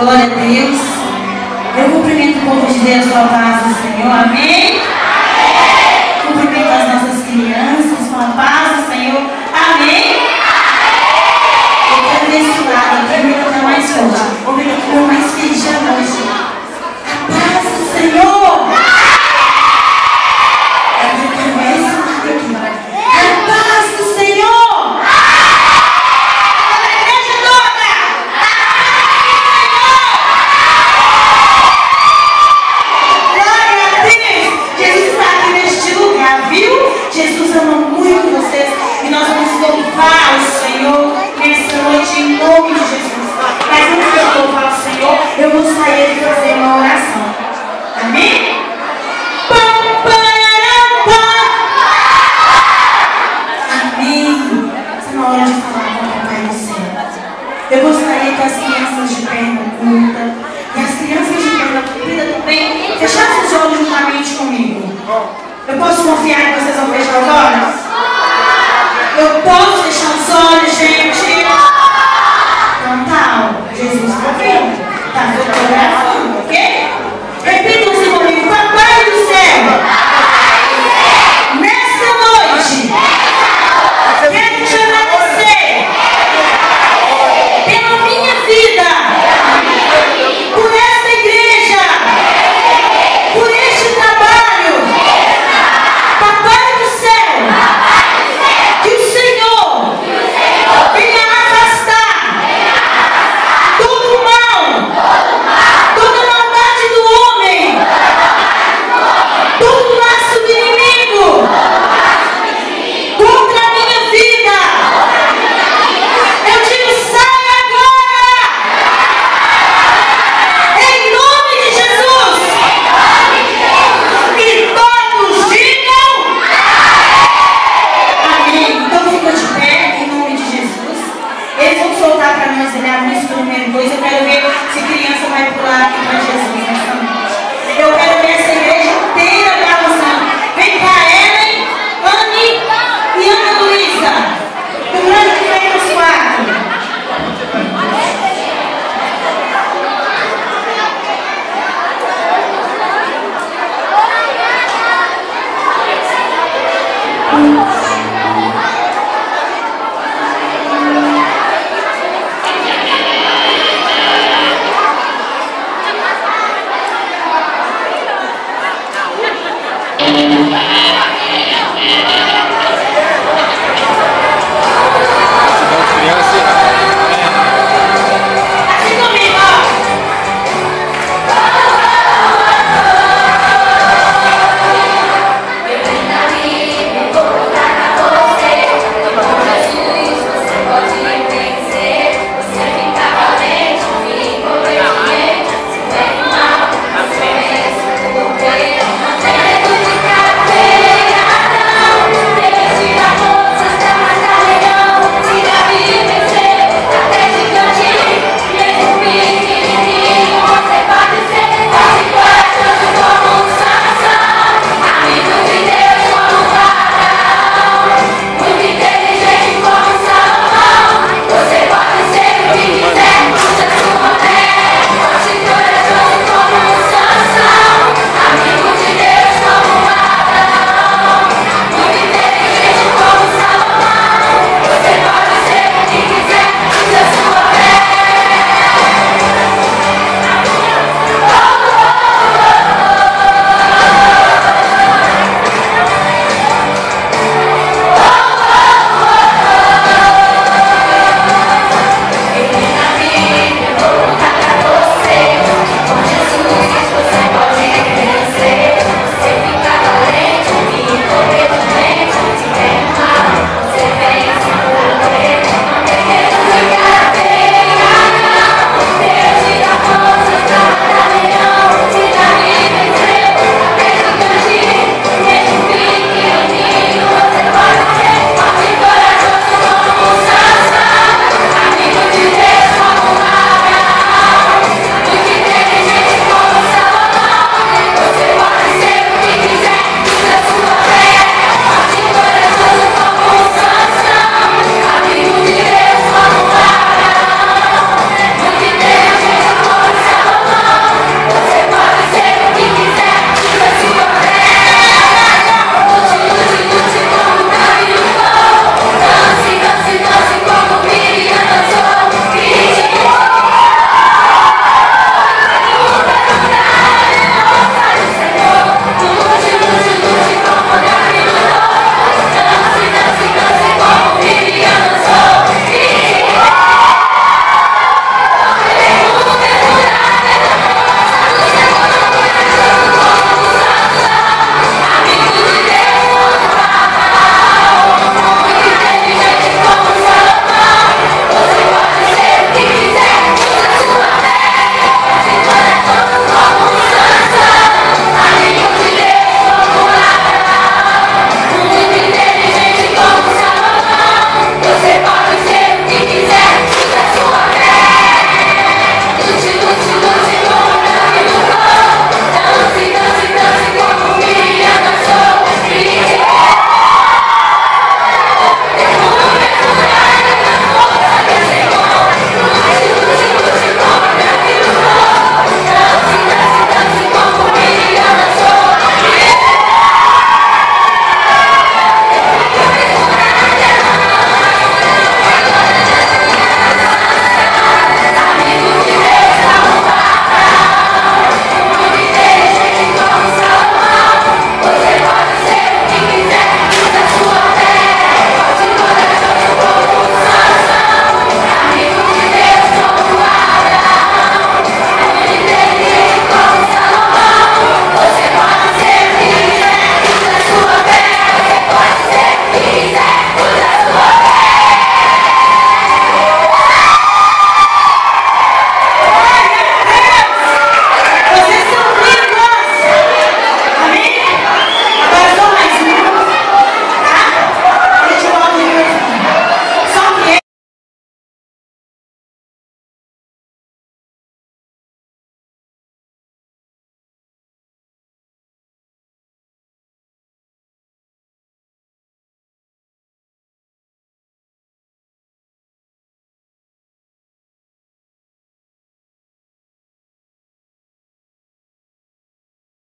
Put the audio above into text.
Glória a Deus. Eu cumprimento o povo de Deus com a paz do Senhor. Amém? Cumprimento as nossas crianças com a paz do Senhor. Amém? Eu quero desse lado aqui, eu vou mais forte. Vou ver que eu mais feliz da noite. A paz do Senhor. Eu quero esse lado aqui. A paz do Senhor. Jesus ama muito vocês e nós vamos louvar o Senhor nessa noite em nome de Jesus. Mas antes de eu louvar o Senhor, eu gostaria de fazer uma oração. Amém? Amém. Essa é uma hora de falar com o Pai do céu. Eu gostaria que as crianças de perna curta e as crianças de perna comprida também fechassem os olhos juntamente comigo. Eu posso confiar que vocês vão fechar os olhos? Eu posso fechar os olhos, gente? Então tá, Jesus tá vendo? Tá fotografando.